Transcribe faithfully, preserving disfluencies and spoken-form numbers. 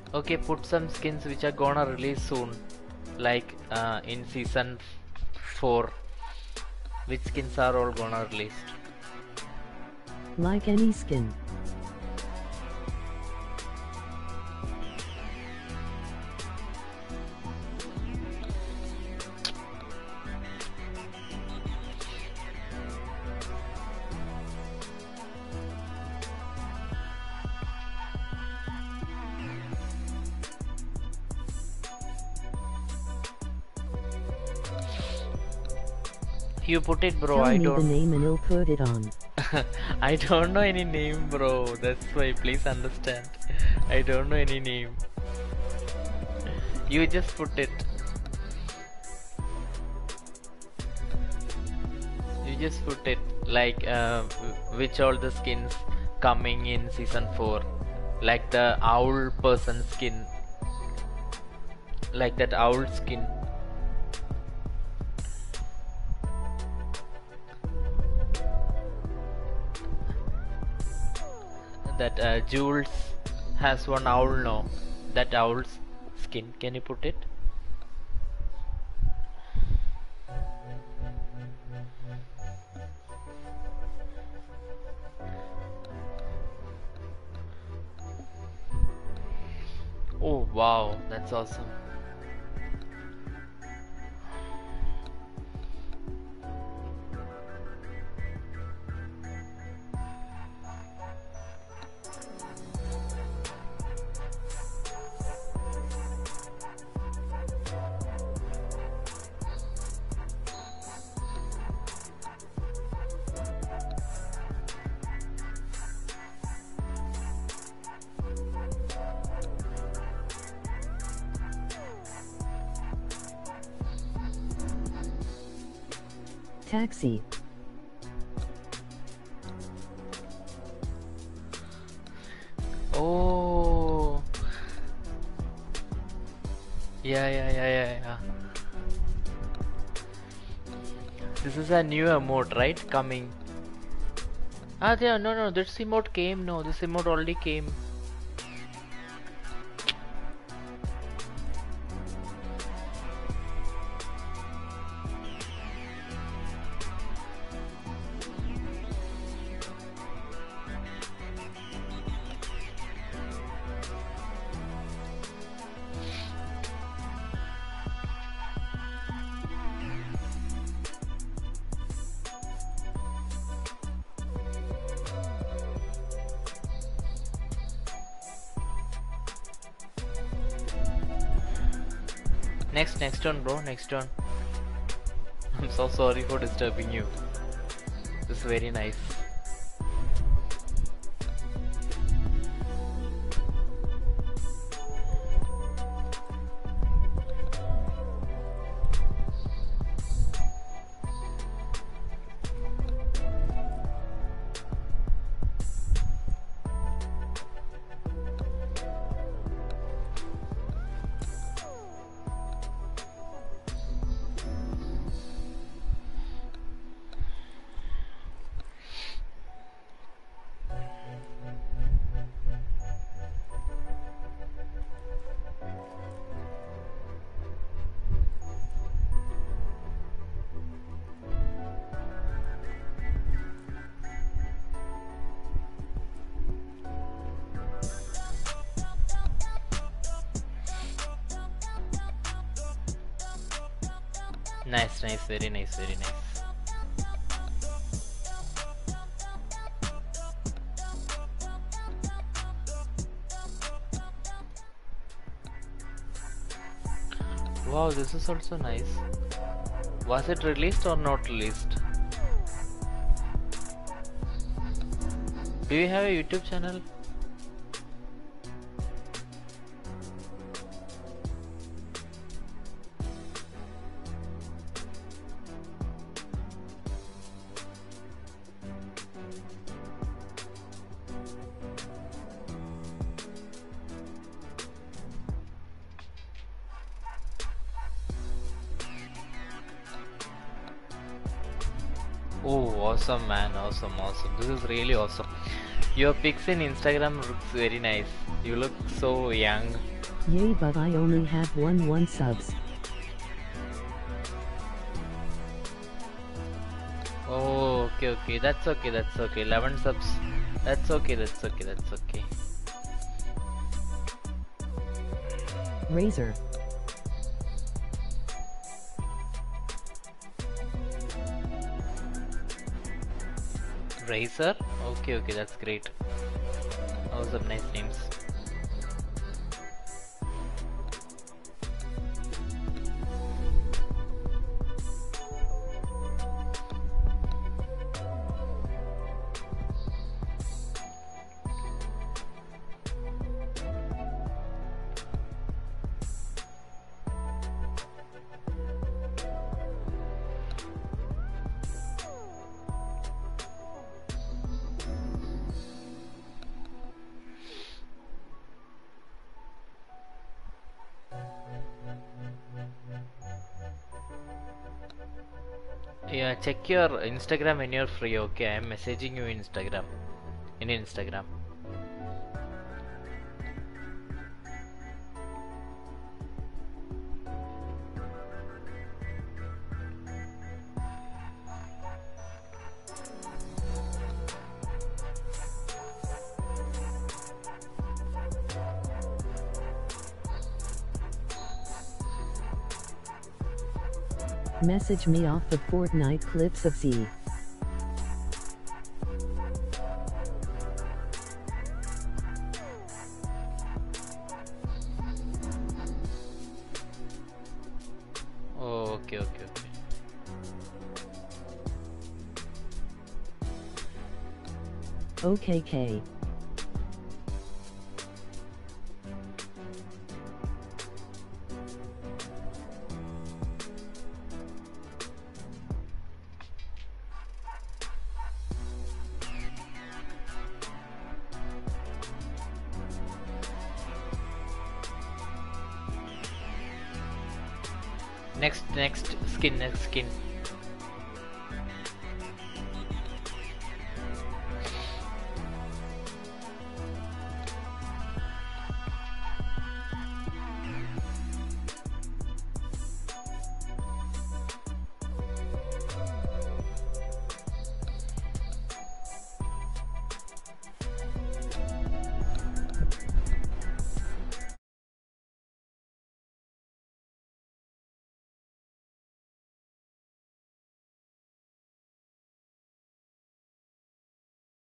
Okay, put some skins which are gonna release soon, like uh, in season four. Which skins are all gonna release? Like any skin. You put it, bro. Tell I me the don't. name and I'll put it on. I don't know any name, bro. That's why, please understand. I don't know any name. You just put it. You just put it like uh, which all the skins coming in season four, like the owl person skin, like that owl skin. That uh, Jules has one owl now. That owl's skin. Can you put it? Oh wow, that's awesome. Taxi. Oh. Yeah, yeah, yeah, yeah, yeah. This is a new emote, right? Coming. Ah, yeah, no, no, this emote came. No, this emote already came. Next, next one, bro. Next one. I'm so sorry for disturbing you. This is very nice. Nice, nice, very nice, very nice. Wow, this is also nice. Was it released or not released? Do you have a YouTube channel? Oh, awesome, man. Awesome, awesome. This is really awesome. Your pics in Instagram looks very nice. You look so young. Yay, but I only have one one subs. Oh, okay, okay. That's okay. That's okay. eleven subs. That's okay. That's okay. That's okay. Razor. Razer. Okay, okay. That's great. Those are nice names. Yeah, check your Instagram when you're free. Okay, I'm messaging you in Instagram. In Instagram. Message me off the Fortnite clips of Z. Oh, okay, okay, okay. O K K. Next, next skin, next skin.